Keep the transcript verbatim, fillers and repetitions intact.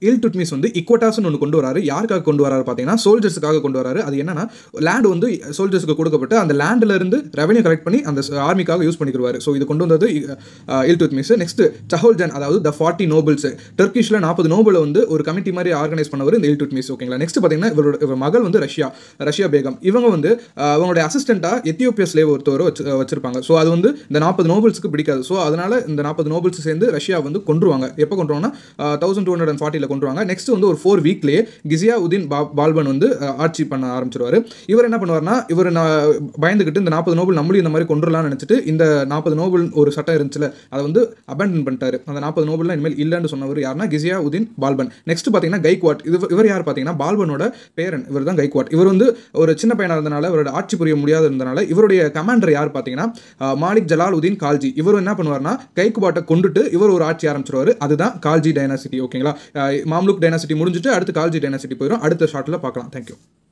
இல்துட்மிஸ் வந்து இக்வட்டாஸ்னு ஒன்று கொண்டு வராரு. யாருக்காக கொண்டு வராரு பார்த்தீங்கன்னா சோல்ஜர்ஸுக்காக கொண்டு வராரு. அது என்னன்னா லேண்ட் வந்து சோல்ஜர்ஸுக்கு கொடுக்கப்பட்டு அந்த லேண்ட்ல இருந்து ரெவன்யூ கலெக்ட் பண்ணி அந்த ஆர்மிக்காக யூஸ் பண்ணிக்கிறாரு. ஸோ இது கொண்டு வந்தது இல்துட்மிஸ். நெக்ஸ்ட் சஹோல்ஜன், அதாவது த ஃபார்ட்டி நோபல்ஸ், டர்க்கிஷ்ல நாற்பது நோபல் வந்து ஒரு கமிட்டி மாதிரி ஆர்கனைஸ் பண்ணவர் இந்த இல்துட்மிஸ். ஓகேங்களா. நெக்ஸ்ட் பார்த்தீங்கன்னா இவரோட இவர் மகள் வந்து ரஷ்யா ரஷ்யா பேகம். இவங்க வந்து அவங்களுடைய அசிஸ்டண்டா எத்தியோப்பியா ஸ்லேவ் ஒருத்தவரை வச்சு வச்சிருப்பாங்க. ஸோ அது வந்து இந்த நாற்பது நோபல்ஸ்க்கு பிடிக்காது. ஸோ அதனால இந்த நாற்பது நோபல்ஸ் சேர்ந்து ரஷ்யா வந்து கொண்டுருவாங்க. எப்போ கொண்டுருவாங்கன்னா தௌசண்ட் டூ ஹண்ட்ரட் அண்ட் ஃபார்ட்டியில் கொண்டுருவாங்க. நெக்ஸ்ட் வந்து ஒரு ஃபோர் வீக்லேயே கிசியா உதீன் பால்பன் வந்து ஆட்சி பண்ண ஆரம்பிச்சிருவாரு. இவர் என்ன பண்ணுவார்னா இவர் பயந்துக்கிட்டு இந்த நாற்பது நோபல் நம்மளும் இந்த மாதிரி கொண்டுலாம்னு நினச்சிட்டு இந்த நாற்பது நோபல் ஒரு சட்டம் இருந்துச்சுல அதை வந்து அபேண்டன் பண்ணிட்டாரு. அந்த நாற்பது நோபல்லாம் இனிமேல் இல்லைன்னு சொன்னவர் யாருன்னா கிசியா உதீன் பால்பன். நெக்ஸ்ட் பார்த்தீங்கன்னா கைக்வாட். இது இவர் யார் பார்த்தீங்கன்னா பால்பனோட பேரன். இவர் தான் கைக்வாட். இவர் வந்து ஒரு சின்ன பையனாக இருந்தனால இவரோட ஆட்சி புரிய முடியாது இருந்தனால இவருடைய கமாண்டர் யார் பார்த்தீங்கன்னா மாலிக் ஜலால் உதீன் கால்ஜி. இவர் என்ன பண்ணுவார்னா கைக்வாட்டை கொண்டுட்டு இவர் ஒரு ஆட்சி ஆரம்பிச்சிருவாரு. அதுதான் கால்ஜி டைனாசிட்டி. ஓகேங்களா. மாம்லுக் டைனாசிட்டி முடிஞ்சிட்டு அடுத்து கால்ஜி டைனாசிட்டி போயிடும். அடுத்த ஷார்ட்டில் பார்க்கலாம். தேங்க்யூ.